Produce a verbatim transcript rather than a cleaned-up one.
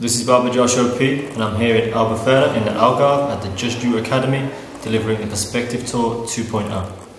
This is Barber dot josh dot o p and I'm here in Albufeira in the Algarve at the Just You Academy, delivering the Perspective Tour two point oh.